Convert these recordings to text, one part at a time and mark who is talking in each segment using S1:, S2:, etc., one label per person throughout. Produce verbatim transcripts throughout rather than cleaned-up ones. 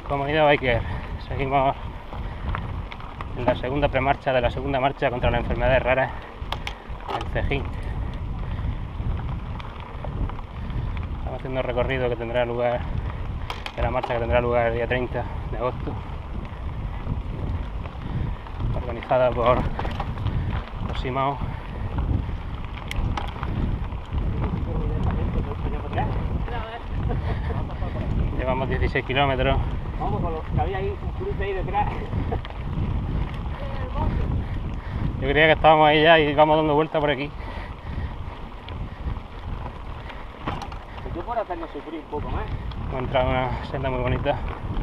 S1: Comunidad Biker, seguimos en la segunda premarcha de la segunda marcha contra las enfermedades raras, el Cejín. Estamos haciendo el recorrido que tendrá lugar, de la marcha que tendrá lugar el día treinta de agosto, organizada por Simao. Llevamos dieciséis kilómetros.
S2: Vamos con los que había ahí un cruce ahí detrás.
S1: Yo creía que estábamos ahí ya y vamos dando vuelta por aquí.
S2: Yo por hacernos sufrir un poco más.
S1: Hemos entrado en una senda muy bonita.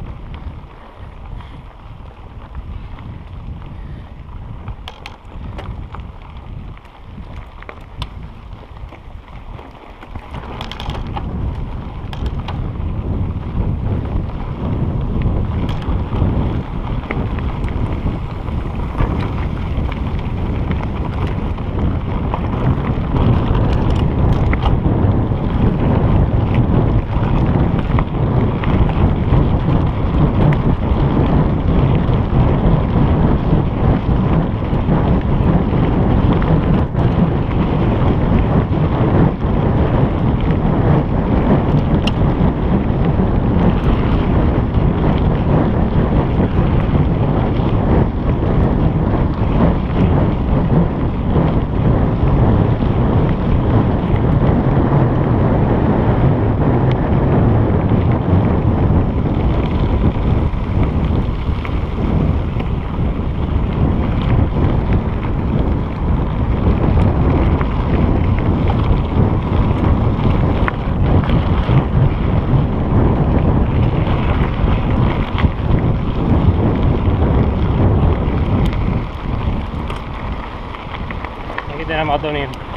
S1: Aquí tenemos a Tony,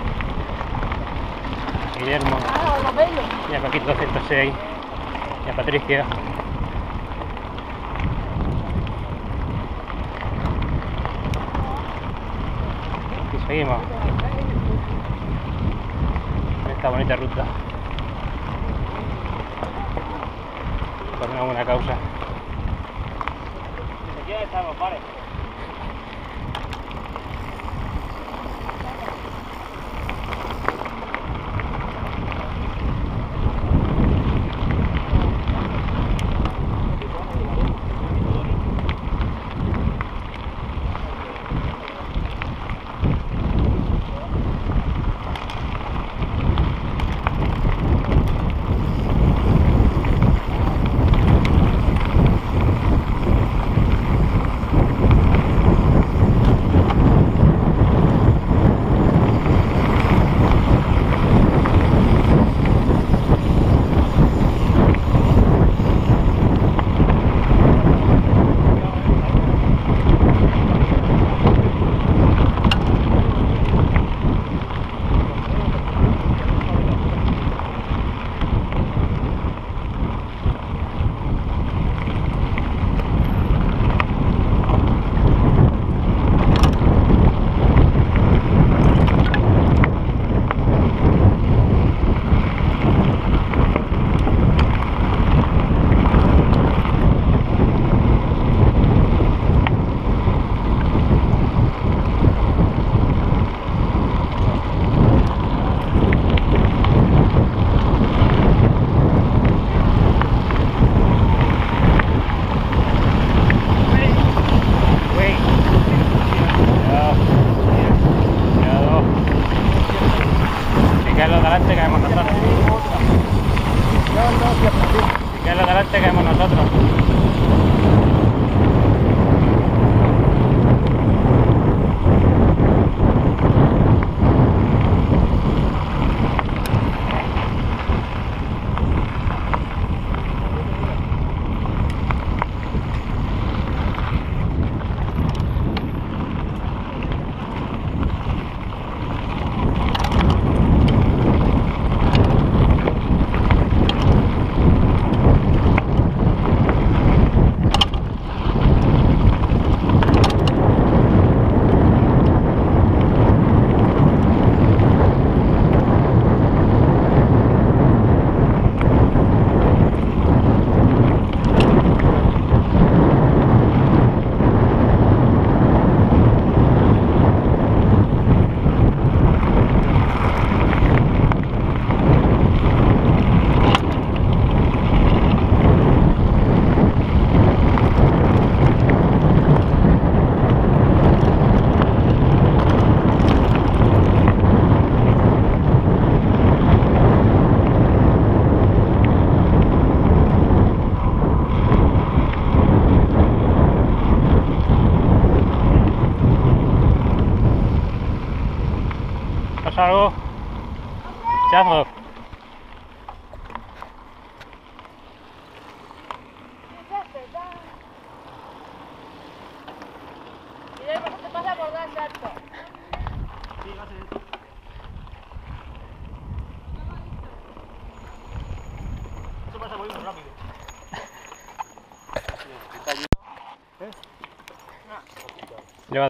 S1: a Guillermo, y a Paquito doscientos seis, y a Patricia. Y seguimos en esta bonita ruta por una buena causa.
S2: Aquí estamos, vale.
S1: Delante caemos nosotros. Si queda delante caemos nosotros. Pinchazo.
S3: Mira cómo te pasa por dar salto.
S2: Sí, va a ser eso. Eso pasa muy rápido.
S1: Lleva